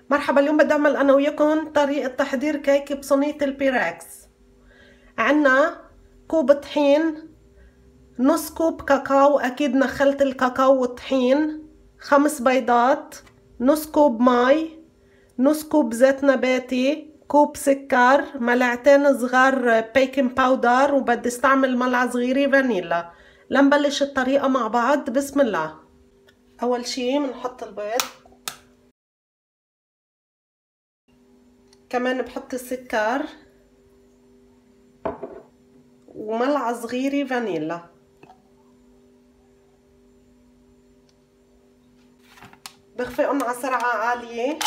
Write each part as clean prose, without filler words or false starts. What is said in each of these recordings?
مرحبا. اليوم بدي اعمل انا وياكم طريقة تحضير كيك بصينية البيراكس. عنا كوب طحين، نص كوب كاكاو، اكيد نخلت الكاكاو والطحين، 5 بيضات، نص كوب مي، نص كوب زيت نباتي، كوب سكر، ملعقتين صغار بيكنج باودر، وبدي استعمل ملعقة صغيرة فانيلا. لنبلش الطريقة مع بعض. بسم الله. اول شي بنحط البيض، كمان بحط السكر وملعقة صغيرة فانيلا. بخفقهم على سرعة عالية.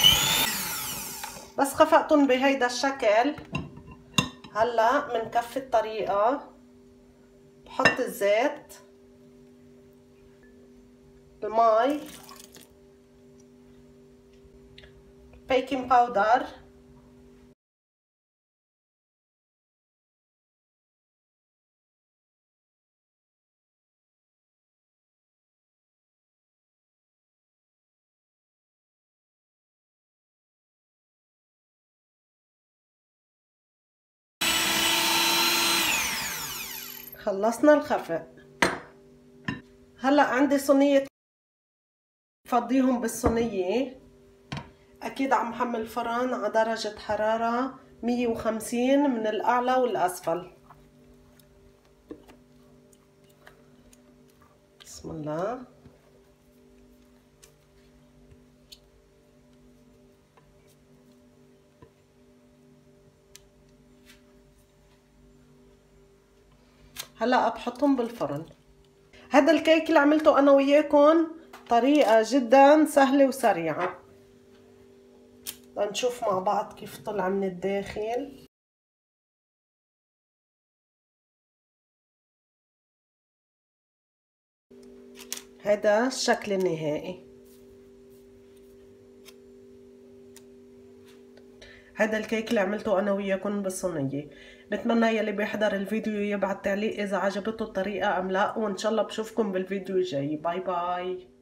بس خفقتهم بهيدا الشكل. هلا منكفي الطريقة. بحط الزيت، المي، بيكنج باودر، خلصنا الخفق. هلا عندي صينية، بفضيهم بالصينية. اكيد عم حمل الفرن على درجة حرارة 150 من الاعلى والاسفل. بسم الله. هلا بحطهم بالفرن. هذا الكيك اللي عملته انا وياكم طريقة جدا سهلة وسريعة. لنشوف مع بعض كيف طلع من الداخل. هذا الشكل النهائي. هذا الكيك اللي عملته انا وياكم بالصينية. بتمنى يلي بيحضر الفيديو يبعت تعليق اذا عجبته الطريقة ام لا، وان شاء الله بشوفكم بالفيديو الجاي. باي باي.